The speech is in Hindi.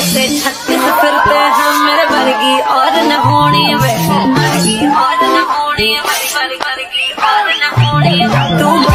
से 36 फिरते हैं मेरे वर्गी और न होनी वे, वर्गी और न होनी, वर्गी और न होनी। तू